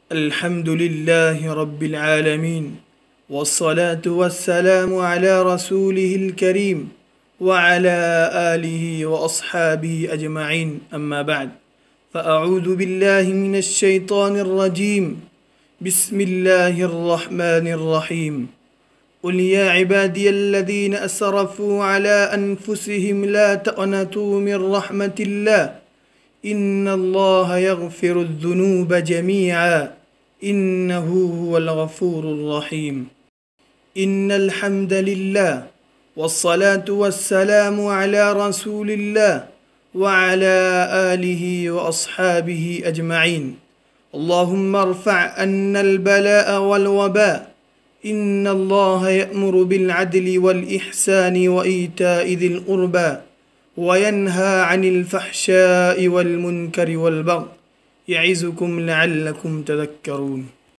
الحمد لله رب العالمين، والصلاة والسلام على رسوله الكريم وعلى آله وأصحابه أجمعين. أما بعد، فأعوذ بالله من الشيطان الرجيم. بسم الله الرحمن الرحيم. قل يا عبادي الذين أسرفوا على أنفسهم لا تقنطوا من رحمة الله إن الله يغفر الذنوب جميعا إنه هو الغفور الرحيم. إن الحمد لله والصلاة والسلام على رسول الله وعلى آله وأصحابه أجمعين. اللهم ارفع عنا البلاء والوباء. إن الله يأمر بالعدل والإحسان وإيتاء ذي القربى وينهى عن الفحشاء والمنكر والبغي يعظكم لعلكم تذكرون.